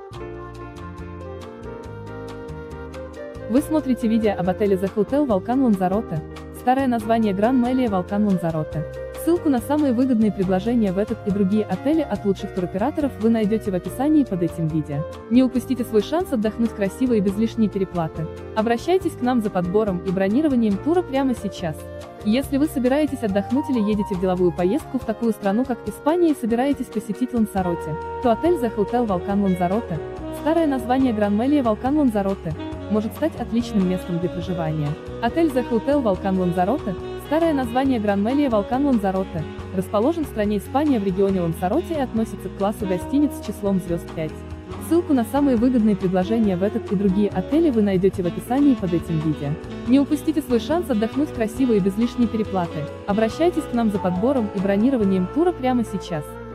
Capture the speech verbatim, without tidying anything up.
Вы смотрите видео об отеле The Hotel Volcan Lanzarote, старое название Gran Melia Volcan Lanzarote. Ссылку на самые выгодные предложения в этот и другие отели от лучших туроператоров вы найдете в описании под этим видео. Не упустите свой шанс отдохнуть красиво и без лишней переплаты. Обращайтесь к нам за подбором и бронированием тура прямо сейчас. Если вы собираетесь отдохнуть или едете в деловую поездку в такую страну, как Испания, и собираетесь посетить Лансароте, то отель The Hotel Volcan Lanzarote, старое название Gran Melia Volcan Lanzarote, может стать отличным местом для проживания. Отель The Hotel Volcan Lanzarote, старое название Gran Melia Volcan Lanzarote, расположен в стране Испания в регионе Лансароте и относится к классу гостиниц с числом звезд пять. Ссылку на самые выгодные предложения в этот и другие отели вы найдете в описании под этим видео. Не упустите свой шанс отдохнуть красиво и без лишней переплаты. Обращайтесь к нам за подбором и бронированием тура прямо сейчас.